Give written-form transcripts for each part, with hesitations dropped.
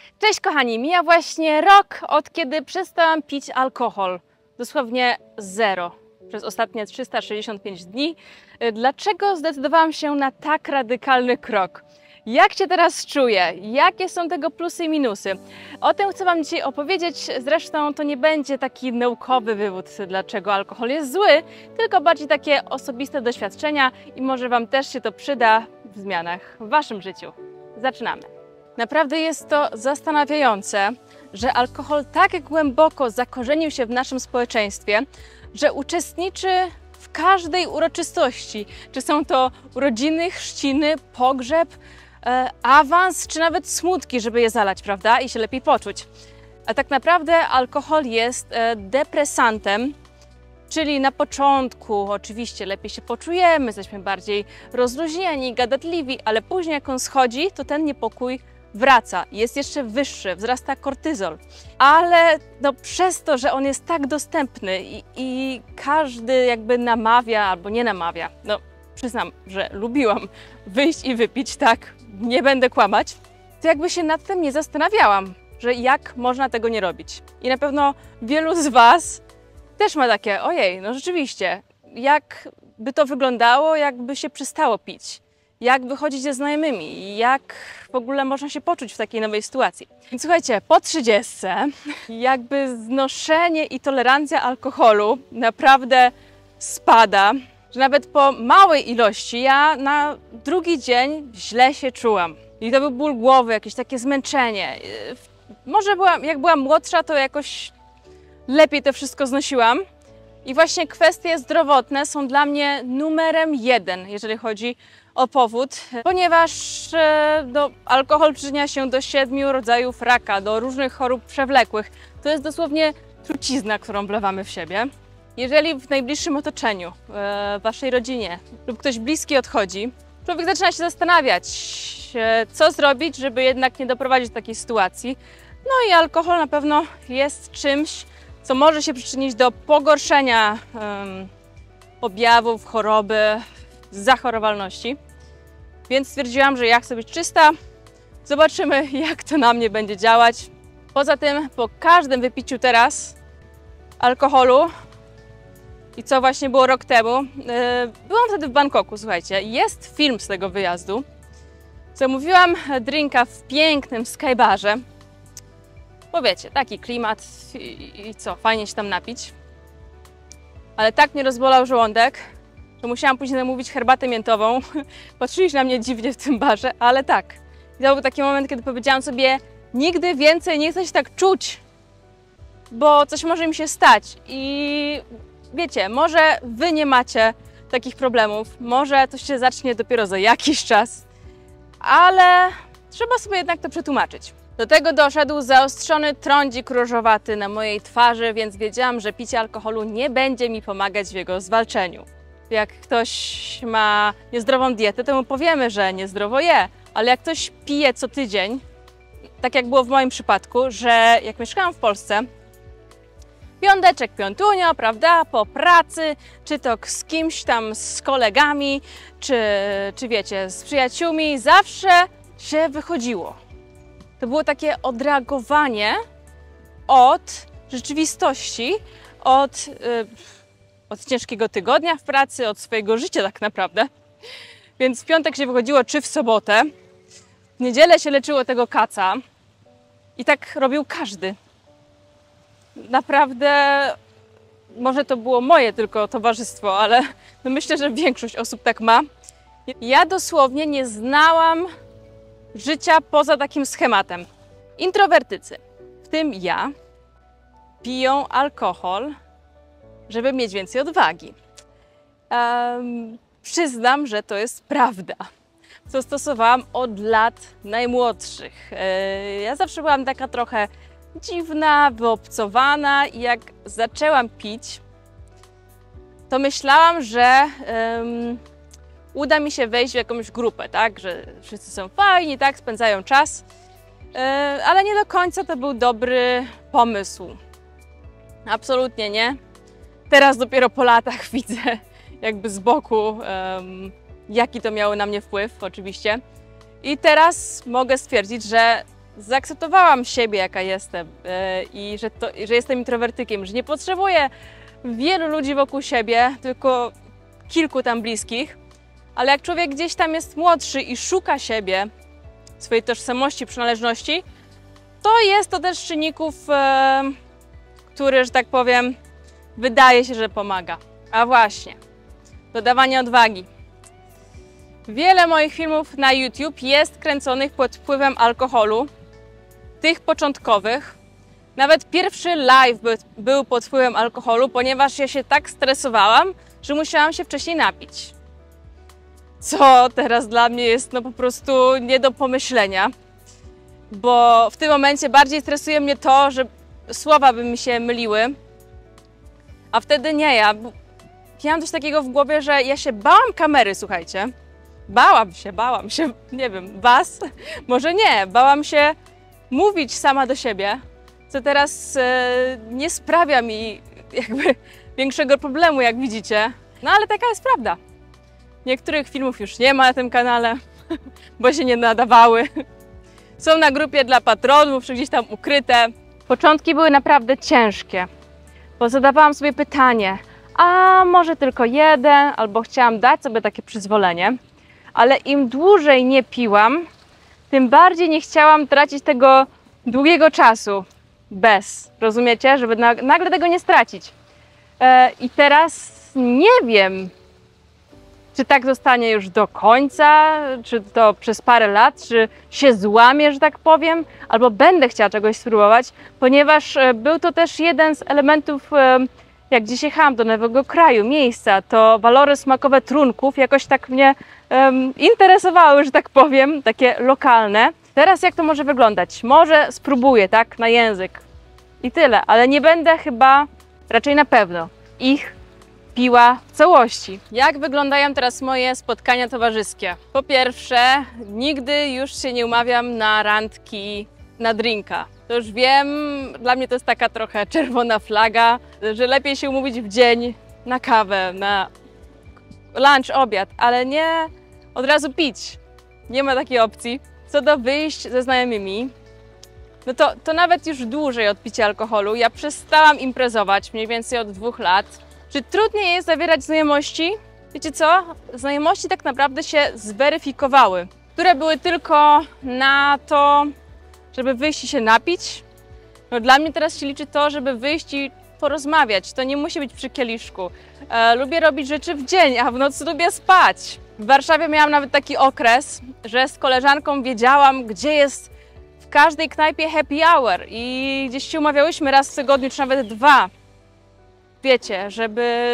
Cześć kochani, mija właśnie rok od kiedy przestałam pić alkohol. Dosłownie zero przez ostatnie 365 dni. Dlaczego zdecydowałam się na tak radykalny krok? Jak się teraz czuję? Jakie są tego plusy i minusy? O tym chcę Wam dzisiaj opowiedzieć. Zresztą to nie będzie taki naukowy wywód, dlaczego alkohol jest zły, tylko bardziej takie osobiste doświadczenia i może Wam też się to przyda w zmianach w Waszym życiu. Zaczynamy. Naprawdę jest to zastanawiające, że alkohol tak głęboko zakorzenił się w naszym społeczeństwie, że uczestniczy w każdej uroczystości. Czy są to urodziny, chrzciny, pogrzeb, awans, czy nawet smutki, żeby je zalać, prawda? I się lepiej poczuć. A tak naprawdę alkohol jest depresantem, czyli na początku oczywiście lepiej się poczujemy, jesteśmy bardziej rozluźnieni, gadatliwi, ale później jak on schodzi, to ten niepokój wraca, jest jeszcze wyższy, wzrasta kortyzol. Ale no, przez to, że on jest tak dostępny i każdy jakby namawia albo nie namawia, no przyznam, że lubiłam wyjść i wypić, tak, nie będę kłamać, to jakby się nad tym nie zastanawiałam, że jak można tego nie robić. I na pewno wielu z Was też ma takie, ojej, no rzeczywiście, jak by to wyglądało, jakby się przestało pić. Jak wychodzić ze znajomymi, jak w ogóle można się poczuć w takiej nowej sytuacji. Więc słuchajcie, po 30 jakby znoszenie i tolerancja alkoholu naprawdę spada, że nawet po małej ilości ja na drugi dzień źle się czułam. I to był ból głowy, jakieś takie zmęczenie. Może jak byłam młodsza, to jakoś lepiej to wszystko znosiłam. I właśnie kwestie zdrowotne są dla mnie numerem 1, jeżeli chodzi o powód, ponieważ alkohol przyczynia się do 7 rodzajów raka, do różnych chorób przewlekłych. To jest dosłownie trucizna, którą wlewamy w siebie. Jeżeli w najbliższym otoczeniu, w Waszej rodzinie lub ktoś bliski odchodzi, człowiek zaczyna się zastanawiać, co zrobić, żeby jednak nie doprowadzić do takiej sytuacji. No i alkohol na pewno jest czymś, co może się przyczynić do pogorszenia objawów choroby, zachorowalności. Więc stwierdziłam, że ja chcę być czysta. Zobaczymy, jak to na mnie będzie działać. Poza tym, po każdym wypiciu teraz alkoholu i co właśnie było rok temu, byłam wtedy w Bangkoku, słuchajcie, jest film z tego wyjazdu. Zamówiłam drinka w pięknym skybarze. Bo wiecie, taki klimat i co, fajnie się tam napić. Ale tak mnie rozbolał żołądek, że musiałam później zamówić herbatę miętową. Patrzyliście na mnie dziwnie w tym barze, ale tak. I to był taki moment, kiedy powiedziałam sobie, nigdy więcej nie chcę się tak czuć, bo coś może mi się stać. I wiecie, może Wy nie macie takich problemów, może to się zacznie dopiero za jakiś czas, ale trzeba sobie jednak to przetłumaczyć. Do tego doszedł zaostrzony trądzik różowaty na mojej twarzy, więc wiedziałam, że picie alkoholu nie będzie mi pomagać w jego zwalczeniu. Jak ktoś ma niezdrową dietę, to mu powiemy, że niezdrowo je, ale jak ktoś pije co tydzień, tak jak było w moim przypadku, że jak mieszkałam w Polsce, piąteczek, piątunio, prawda, po pracy, czy to z kimś tam, z kolegami, czy wiecie, z przyjaciółmi, zawsze się wychodziło. To było takie odreagowanie od rzeczywistości, od ciężkiego tygodnia w pracy, od swojego życia tak naprawdę. Więc w piątek się wychodziło, czy w sobotę. W niedzielę się leczyło tego kaca. I tak robił każdy. Naprawdę, może to było moje tylko towarzystwo, ale no myślę, że większość osób tak ma. Ja dosłownie nie znałam życia poza takim schematem. Introwertycy, w tym ja, piją alkohol, żeby mieć więcej odwagi. Przyznam, że to jest prawda, co stosowałam od lat najmłodszych. Ja zawsze byłam taka trochę dziwna, wyobcowana i jak zaczęłam pić, to myślałam, że uda mi się wejść w jakąś grupę, tak? Że wszyscy są fajni, tak? Spędzają czas, ale nie do końca to był dobry pomysł. Absolutnie nie. Teraz dopiero po latach widzę jakby z boku, jaki to miało na mnie wpływ, oczywiście. I teraz mogę stwierdzić, że zaakceptowałam siebie, jaka jestem i że jestem introwertykiem, że nie potrzebuję wielu ludzi wokół siebie, tylko kilku tam bliskich, ale jak człowiek gdzieś tam jest młodszy i szuka siebie, swojej tożsamości, przynależności, to jest to też z czynników, który, że tak powiem, wydaje się, że pomaga. A właśnie, dodawanie odwagi. Wiele moich filmów na YouTube jest kręconych pod wpływem alkoholu, tych początkowych. Nawet pierwszy live był pod wpływem alkoholu, ponieważ ja się tak stresowałam, że musiałam się wcześniej napić. Co teraz dla mnie jest no po prostu nie do pomyślenia, bo w tym momencie bardziej stresuje mnie to, że słowa by mi się myliły, a wtedy nie, ja miałam coś takiego w głowie, że ja się bałam kamery, słuchajcie. Bałam się, nie wiem, was? Może nie, bałam się mówić sama do siebie, co teraz nie sprawia mi jakby większego problemu, jak widzicie. No ale taka jest prawda. Niektórych filmów już nie ma na tym kanale, bo się nie nadawały. Są na grupie dla patronów, czy gdzieś tam ukryte. Początki były naprawdę ciężkie, bo zadawałam sobie pytanie, a może tylko jeden, albo chciałam dać sobie takie przyzwolenie, ale im dłużej nie piłam, tym bardziej nie chciałam tracić tego długiego czasu bez, rozumiecie, żeby nagle tego nie stracić. I teraz nie wiem, czy tak zostanie już do końca, czy to przez parę lat, czy się złamię, że tak powiem, albo będę chciała czegoś spróbować, ponieważ był to też jeden z elementów, jak gdzieś jechałam do nowego kraju, miejsca, to walory smakowe trunków jakoś tak mnie interesowały, że tak powiem, takie lokalne. Teraz jak to może wyglądać? Może spróbuję, tak, na język i tyle, ale nie będę chyba, raczej na pewno, ich piła w całości. Jak wyglądają teraz moje spotkania towarzyskie? Po pierwsze, nigdy już się nie umawiam na randki, na drinka. To już wiem, dla mnie to jest taka trochę czerwona flaga, że lepiej się umówić w dzień na kawę, na lunch, obiad, ale nie od razu pić. Nie ma takiej opcji. Co do wyjść ze znajomymi, no to nawet już dłużej od picia alkoholu. Ja przestałam imprezować mniej więcej od 2 lat. Czy trudniej jest zawierać znajomości? Wiecie co? Znajomości tak naprawdę się zweryfikowały, które były tylko na to, żeby wyjść i się napić. No dla mnie teraz się liczy to, żeby wyjść i porozmawiać. To nie musi być przy kieliszku. Lubię robić rzeczy w dzień, a w nocy lubię spać. W Warszawie miałam nawet taki okres, że z koleżanką wiedziałam, gdzie jest w każdej knajpie happy hour i gdzieś się umawiałyśmy raz w tygodniu, czy nawet 2. Wiecie, żeby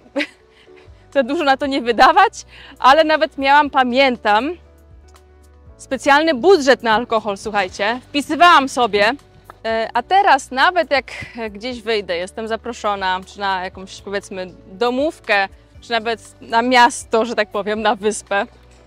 za dużo na to nie wydawać, ale nawet miałam, pamiętam, specjalny budżet na alkohol, słuchajcie. Wpisywałam sobie, a teraz nawet jak gdzieś wyjdę, jestem zaproszona, czy na jakąś, powiedzmy, domówkę, czy nawet na miasto, że tak powiem, na wyspę,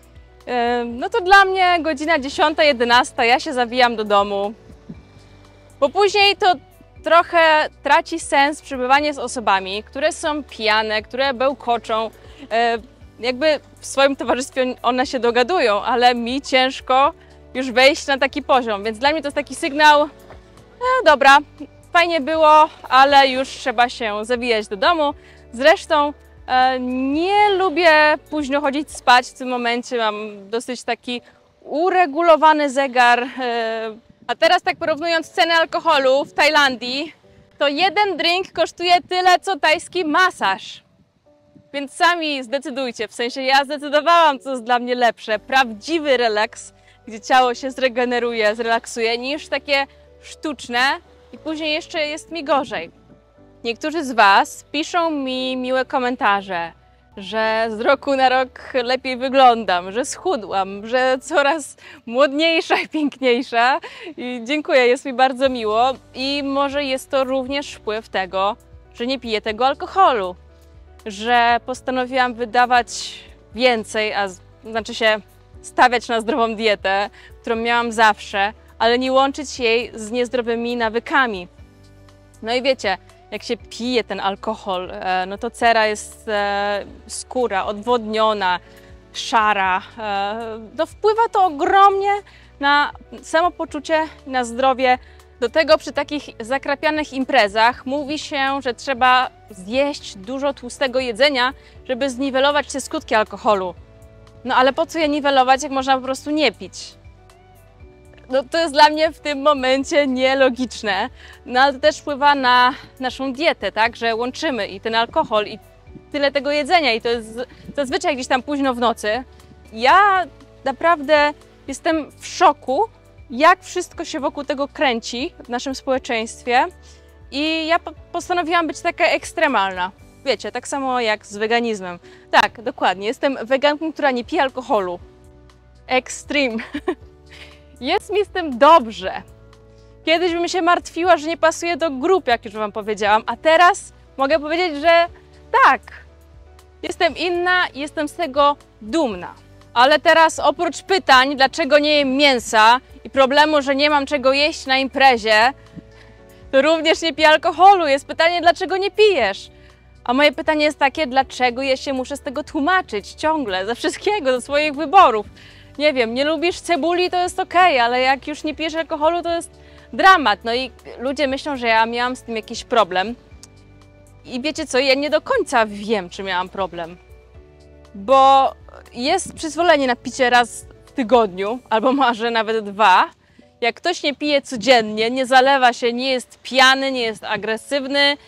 no to dla mnie godzina 10, 11, ja się zawijam do domu, bo później to trochę traci sens przebywanie z osobami, które są pijane, które bełkoczą, jakby w swoim towarzystwie one się dogadują, ale mi ciężko już wejść na taki poziom, więc dla mnie to jest taki sygnał, dobra, fajnie było, ale już trzeba się zawijać do domu. Zresztą nie lubię późno chodzić spać, w tym momencie mam dosyć taki uregulowany zegar. A teraz tak porównując ceny alkoholu w Tajlandii, to jeden drink kosztuje tyle, co tajski masaż. Więc sami zdecydujcie, w sensie ja zdecydowałam, co jest dla mnie lepsze. Prawdziwy relaks, gdzie ciało się zregeneruje, zrelaksuje, niż takie sztuczne i później jeszcze jest mi gorzej. Niektórzy z Was piszą mi miłe komentarze, że z roku na rok lepiej wyglądam, że schudłam, że coraz młodniejsza i piękniejsza. I dziękuję, jest mi bardzo miło. I może jest to również wpływ tego, że nie piję tego alkoholu, że postanowiłam wydawać więcej, znaczy się stawiać na zdrową dietę, którą miałam zawsze, ale nie łączyć jej z niezdrowymi nawykami. No i wiecie, jak się pije ten alkohol, no to cera jest skóra odwodniona, szara. No wpływa to ogromnie na samopoczucie, na zdrowie. Do tego przy takich zakrapianych imprezach mówi się, że trzeba zjeść dużo tłustego jedzenia, żeby zniwelować te skutki alkoholu. No ale po co je niwelować, jak można po prostu nie pić? No to jest dla mnie w tym momencie nielogiczne. No ale to też wpływa na naszą dietę, tak? Że łączymy i ten alkohol, i tyle tego jedzenia, i to jest zazwyczaj gdzieś tam późno w nocy. Ja naprawdę jestem w szoku, jak wszystko się wokół tego kręci w naszym społeczeństwie, i ja postanowiłam być taka ekstremalna. Wiecie, tak samo jak z weganizmem. Tak, dokładnie, jestem weganką, która nie pije alkoholu. Extreme. Jest mi z tym dobrze. Kiedyś bym się martwiła, że nie pasuje do grup, jak już Wam powiedziałam, a teraz mogę powiedzieć, że tak, jestem inna i jestem z tego dumna. Ale teraz oprócz pytań, dlaczego nie jem mięsa i problemu, że nie mam czego jeść na imprezie, to również nie piję alkoholu. Jest pytanie, dlaczego nie pijesz? A moje pytanie jest takie, dlaczego ja się muszę z tego tłumaczyć ciągle, ze wszystkiego, ze swoich wyborów. Nie wiem, nie lubisz cebuli, to jest okej, ale jak już nie pijesz alkoholu, to jest dramat. No i ludzie myślą, że ja miałam z tym jakiś problem. I wiecie co, ja nie do końca wiem, czy miałam problem. Bo jest przyzwolenie na picie raz w tygodniu, albo może nawet 2. Jak ktoś nie pije codziennie, nie zalewa się, nie jest pijany, nie jest agresywny,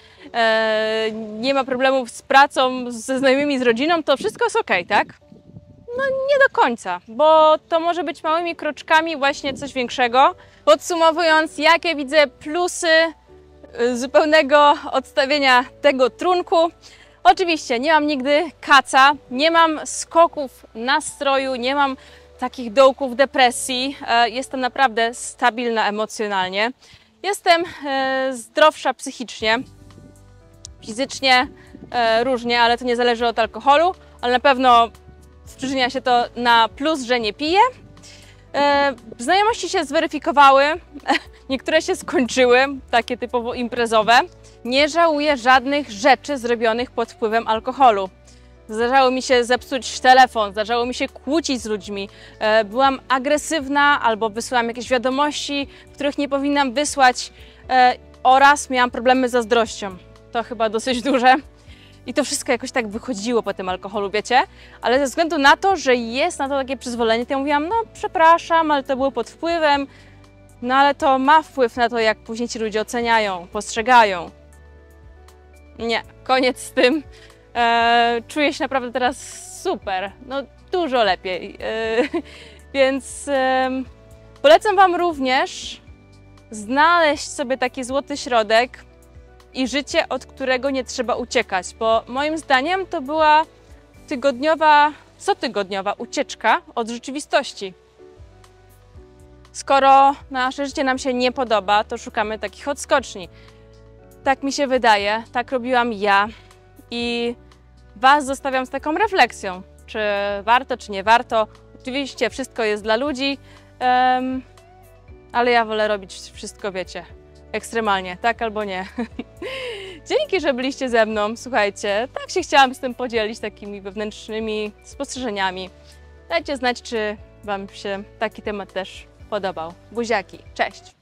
nie ma problemów z pracą, ze znajomymi, z rodziną, to wszystko jest okej, tak? No nie do końca, bo to może być małymi kroczkami właśnie coś większego. Podsumowując, jakie widzę plusy zupełnego odstawienia tego trunku. Oczywiście nie mam nigdy kaca, nie mam skoków nastroju, nie mam takich dołków depresji. Jestem naprawdę stabilna emocjonalnie. Jestem zdrowsza psychicznie, fizycznie różnie, ale to nie zależy od alkoholu, ale na pewno przyczynia się to na plus, że nie piję. Znajomości się zweryfikowały, niektóre się skończyły, takie typowo imprezowe. Nie żałuję żadnych rzeczy zrobionych pod wpływem alkoholu. Zdarzało mi się zepsuć telefon, zdarzało mi się kłócić z ludźmi, byłam agresywna albo wysyłam jakieś wiadomości, których nie powinnam wysłać, oraz miałam problemy z zazdrością. To chyba dosyć duże. I to wszystko jakoś tak wychodziło po tym alkoholu, wiecie? Ale ze względu na to, że jest na to takie przyzwolenie, to ja mówiłam, no przepraszam, ale to było pod wpływem. No ale to ma wpływ na to, jak później ci ludzie oceniają, postrzegają. Nie, koniec z tym. Czuję się naprawdę teraz super, no dużo lepiej. Więc polecam Wam również znaleźć sobie taki złoty środek i życie, od którego nie trzeba uciekać, bo moim zdaniem to była cotygodniowa ucieczka od rzeczywistości. Skoro nasze życie nam się nie podoba, to szukamy takich odskoczni. Tak mi się wydaje, tak robiłam ja i Was zostawiam z taką refleksją, czy warto, czy nie warto. Oczywiście wszystko jest dla ludzi, ale ja wolę robić wszystko, wiecie, ekstremalnie, tak albo nie. Dzięki, że byliście ze mną, słuchajcie, tak się chciałam z tym podzielić, takimi wewnętrznymi spostrzeżeniami. Dajcie znać, czy Wam się taki temat też podobał. Buziaki, cześć!